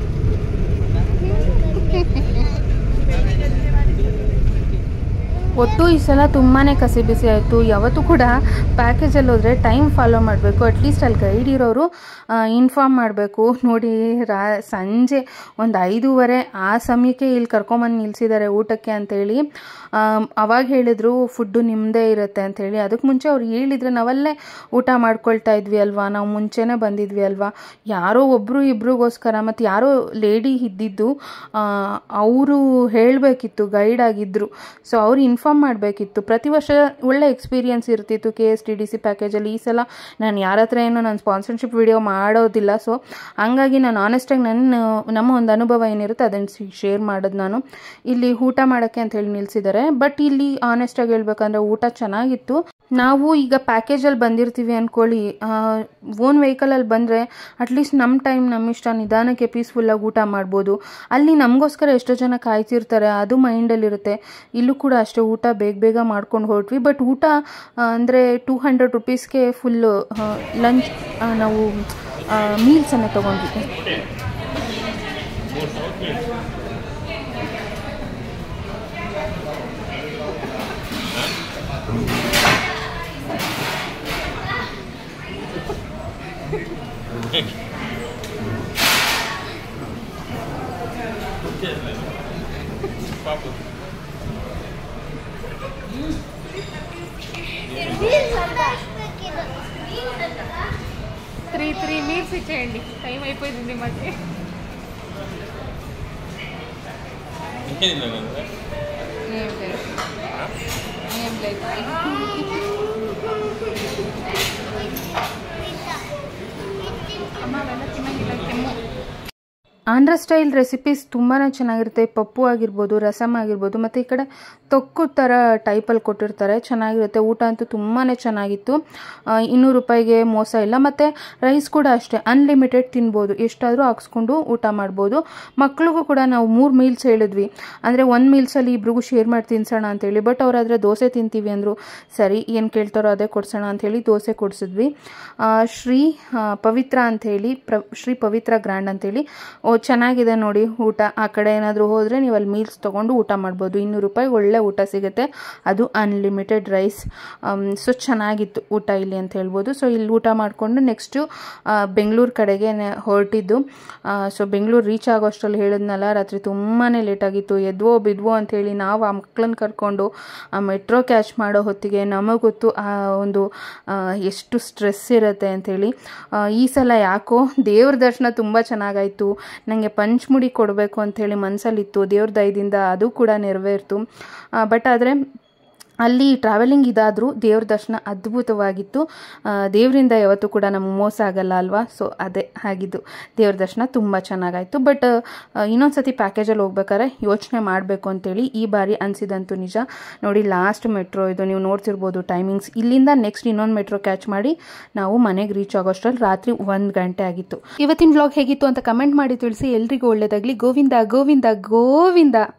ಒಟ್ಟು ಈ ಸಲ ತುಂಬಾ ಕಸಿ ಬಿಸಿ ಆಯಿತು. ಯಾವತ್ತೂ ಕೂಡ ಪ್ಯಾಕೇಜಲ್ಲಿ ಹೋದರೆ ಟೈಮ್ ಫಾಲೋ ಮಾಡಬೇಕು. ಅಟ್ಲೀಸ್ಟ್ ಅಲ್ಲಿ ಗೈಡ್ ಇರೋರು ಇನ್ಫಾರ್ಮ್ ಮಾಡಬೇಕು. ನೋಡಿ ರಾ ಸಂಜೆ ಒಂದು ಐದೂವರೆ ಆ ಸಮಯಕ್ಕೆ ಇಲ್ಲಿ ಕರ್ಕೊಂಬಂದು ನಿಲ್ಲಿಸಿದ್ದಾರೆ ಊಟಕ್ಕೆ ಅಂತೇಳಿ. ಅವಾಗ ಹೇಳಿದರು ಫುಡ್ಡು ನಿಮ್ಮದೇ ಇರುತ್ತೆ ಅಂಥೇಳಿ. ಅದಕ್ಕೆ ಮುಂಚೆ ಅವ್ರು ಹೇಳಿದರೆ ನಾವಲ್ಲೇ ಊಟ ಮಾಡ್ಕೊಳ್ತಾ ಇದ್ವಿ ಅಲ್ವಾ, ನಾವು ಮುಂಚೆನೇ ಬಂದಿದ್ವಿ ಅಲ್ವಾ. ಯಾರೋ ಒಬ್ಬರು ಇಬ್ರಿಗೋಸ್ಕರ, ಮತ್ತು ಯಾರೋ ಲೇಡಿ ಇದ್ದಿದ್ದು ಅವರು ಹೇಳಬೇಕಿತ್ತು, ಗೈಡ್ ಆಗಿದ್ದರು. ಸೊ ಅವ್ರು ಇನ್ಫಾರ್ಮ್ ಕನ್ಫರ್ಮ್ ಮಾಡಬೇಕಿತ್ತು. ಪ್ರತಿ ವರ್ಷ ಒಳ್ಳೆ ಎಕ್ಸ್ಪೀರಿಯನ್ಸ್ ಇರ್ತಿತ್ತು K S T D C ಪ್ಯಾಕೇಜಲ್ಲಿ. ಈ ಸಲ ನಾನು ಯಾರ ಹತ್ರ ಏನೋ ನಾನು ಸ್ಪಾನ್ಸರ್ಶಿಪ್ ವಿಡಿಯೋ ಮಾಡೋದಿಲ್ಲ. ಸೊ ಹಂಗಾಗಿ ನಾನು ಆನೆಸ್ಟಾಗಿ ನನ್ನ ನಮ್ಮ ಒಂದು ಅನುಭವ ಏನಿರುತ್ತೆ ಅದನ್ನು ಶೇರ್ ಮಾಡೋದು. ನಾನು ಇಲ್ಲಿ ಊಟ ಮಾಡೋಕ್ಕೆ ಅಂತ ಹೇಳಿ ನಿಲ್ಲಿಸಿದ್ದಾರೆ. ಬಟ್ ಇಲ್ಲಿ ಆನೆಸ್ಟಾಗಿ ಹೇಳ್ಬೇಕಂದ್ರೆ ಊಟ ಚೆನ್ನಾಗಿತ್ತು. ನಾವು ಈಗ ಪ್ಯಾಕೇಜಲ್ಲಿ ಬಂದಿರ್ತೀವಿ ಅಂದ್ಕೊಳ್ಳಿ, ಓನ್ ವೆಹಿಕಲಲ್ಲಿ ಬಂದರೆ ಅಟ್ಲೀಸ್ಟ್ ನಮ್ಮ ಟೈಮ್ ನಮ್ಮ ಇಷ್ಟ ನಿಧಾನಕ್ಕೆ ಪೀಸ್ಫುಲ್ಲಾಗಿ ಊಟ ಮಾಡ್ಬೋದು. ಅಲ್ಲಿ ನಮಗೋಸ್ಕರ ಎಷ್ಟೋ ಜನ ಕಾಯ್ತಿರ್ತಾರೆ, ಅದು ಮೈಂಡಲ್ಲಿರುತ್ತೆ. ಇಲ್ಲೂ ಕೂಡ ಅಷ್ಟೇ, ಊಟ ಬೇಗ ಬೇಗ ಮಾಡ್ಕೊಂಡು ಹೊರಟ್ವಿ. ಬಟ್ ಊಟ ಅಂದರೆ ಟೂ ಹಂಡ್ರೆಡ್ ರುಪೀಸ್ಗೆ ಫುಲ್ಲು ಲಂಚ್ ನಾವು ಮೀಲ್ಸನ್ನು ತೊಗೊಂಡ್ವಿ. త్రీ త్రీ మీల్స్ ఇచ్చేయండి, టైం అయిపోయింది మధ్య. ఏం లేదు ఏం లేదు అమ్మ వెళ్ళ తిన్నగిಲ್ಲ ಕೆಮ್ಮು. ಆಂಧ್ರ ಸ್ಟೈಲ್ ರೆಸಿಪೀಸ್ ತುಂಬಾ ಚೆನ್ನಾಗಿರುತ್ತೆ. ಪಪ್ಪು ಆಗಿರ್ಬೋದು, ರಸಮ್ ಆಗಿರ್ಬೋದು, ಮತ್ತು ಈ ಕಡೆ ತೊಕ್ಕು ಥರ ಟೈಪಲ್ಲಿ ಕೊಟ್ಟಿರ್ತಾರೆ, ಚೆನ್ನಾಗಿರುತ್ತೆ. ಊಟ ಅಂತೂ ತುಂಬಾ ಚೆನ್ನಾಗಿತ್ತು. ಇನ್ನೂರು ರೂಪಾಯಿಗೆ ಮೋಸ ಇಲ್ಲ. ಮತ್ತು ರೈಸ್ ಕೂಡ ಅಷ್ಟೇ ಅನ್ಲಿಮಿಟೆಡ್ ತಿನ್ಬೋದು, ಎಷ್ಟಾದರೂ ಹಾಕ್ಸ್ಕೊಂಡು ಊಟ ಮಾಡ್ಬೋದು. ಮಕ್ಳಿಗೂ ಕೂಡ ನಾವು ಮೂರು ಮೀಲ್ಸ್ ಹೇಳಿದ್ವಿ, ಅಂದರೆ ಒಂದು ಮೀಲ್ಸಲ್ಲಿ ಇಬ್ರಿಗೂ ಶೇರ್ ಮಾಡಿ ತಿನ್ಸೋಣ ಅಂತೇಳಿ. ಬಟ್ ಅವರಾದರೆ ದೋಸೆ ತಿಂತೀವಿ ಅಂದರು. ಸರಿ ಏನು ಕೇಳ್ತಾರೋ ಅದೇ ಕೊಡ್ಸೋಣ ಅಂಥೇಳಿ ದೋಸೆ ಕೊಡಿಸಿದ್ವಿ. ಶ್ರೀ ಪವಿತ್ರ ಅಂಥೇಳಿ, ಪ್ರ ಶ್ರೀ ಪವಿತ್ರ ಗ್ರ್ಯಾಂಡ್ ಅಂಥೇಳಿ. ಓ ಚೆನ್ನಾಗಿದೆ ನೋಡಿ ಊಟ. ಆ ಕಡೆ ಏನಾದರೂ ಹೋದರೆ ನೀವು ಅಲ್ಲಿ ಮೀಲ್ಸ್ ತೊಗೊಂಡು ಊಟ ಮಾಡ್ಬೋದು. ಇನ್ನೂರು ರೂಪಾಯಿಗೆ ಒಳ್ಳೆ ಊಟ ಸಿಗುತ್ತೆ, ಅದು ಅನ್ಲಿಮಿಟೆಡ್ ರೈಸ್. ಸೊ ಚೆನ್ನಾಗಿತ್ತು ಊಟ ಇಲ್ಲಿ ಅಂತ ಹೇಳ್ಬೋದು. ಸೊ ಇಲ್ಲಿ ಊಟ ಮಾಡಿಕೊಂಡು ನೆಕ್ಸ್ಟು ಬೆಂಗಳೂರು ಕಡೆಗೆ ಹೊರಟಿದ್ದು. ಸೊ ಬೆಂಗಳೂರು ರೀಚ್ ಆಗೋ ಅಷ್ಟರಲ್ಲಿ ಹೇಳಿದ್ನಲ್ಲ, ರಾತ್ರಿ ತುಂಬಾ ಲೇಟಾಗಿತ್ತು. ಎದ್ವೋ ಬಿದ್ವೋ ಅಂಥೇಳಿ ನಾವು ಆ ಮಕ್ಕಳನ್ನ ಕರ್ಕೊಂಡು ಆ ಮೆಟ್ರೋ ಕ್ಯಾಚ್ ಮಾಡೋ ಹೊತ್ತಿಗೆ ನಮಗೆ ಗೊತ್ತು ಆ ಒಂದು ಎಷ್ಟು ಸ್ಟ್ರೆಸ್ ಇರುತ್ತೆ ಅಂಥೇಳಿ. ಈ ಸಲ ಯಾಕೋ ದೇವ್ರ ದರ್ಶನ ತುಂಬ ಚೆನ್ನಾಗಾಯಿತು. ನನಗೆ ಪಂಚಮುಡಿ ಕೊಡಬೇಕು ಅಂಥೇಳಿ ಮನಸ್ಸಲ್ಲಿತ್ತು. ದೇವ್ರ ದಯದಿಂದ ಅದು ಕೂಡ ನೆರವೇರ್ತು. ಬಟ್ ಆದರೆ ಅಲ್ಲಿ ಟ್ರಾವೆಲಿಂಗ್ ಇದಾದರೂ ದೇವ್ರ ದರ್ಶನ ಅದ್ಭುತವಾಗಿತ್ತು. ದೇವರಿಂದ ಯಾವತ್ತೂ ಕೂಡ ನಮ್ಗೆ ಮೋಸ ಆಗಲ್ಲ ಅಲ್ವಾ. ಸೊ ಅದೇ ಆಗಿದ್ದು, ದೇವ್ರ ದರ್ಶನ ತುಂಬ ಚೆನ್ನಾಗಾಯಿತು. ಬಟ್ ಇನ್ನೊಂದು ಸತಿ ಪ್ಯಾಕೇಜಲ್ಲಿ ಹೋಗ್ಬೇಕಾದ್ರೆ ಯೋಚನೆ ಮಾಡಬೇಕು ಅಂತೇಳಿ ಈ ಬಾರಿ ಅನಿಸಿದಂತೂ ನಿಜ. ನೋಡಿ ಲಾಸ್ಟ್ ಮೆಟ್ರೋ ಇದು, ನೀವು ನೋಡ್ತಿರ್ಬೋದು ಟೈಮಿಂಗ್ಸ್. ಇಲ್ಲಿಂದ ನೆಕ್ಸ್ಟ್ ಇನ್ನೊಂದು ಮೆಟ್ರೋ ಕ್ಯಾಚ್ ಮಾಡಿ ನಾವು ಮನೆಗೆ ರೀಚ್ ಆಗೋಷ್ಟರಲ್ಲಿ ರಾತ್ರಿ ಒಂದು ಗಂಟೆ ಆಗಿತ್ತು. ಇವತ್ತಿನ ವ್ಲಾಗ್ ಹೇಗಿತ್ತು ಅಂತ ಕಮೆಂಟ್ ಮಾಡಿ ತಿಳಿಸಿ. ಎಲ್ರಿಗೂ ಒಳ್ಳೆಯದಾಗಲಿ. ಗೋವಿಂದ ಗೋವಿಂದ ಗೋವಿಂದ.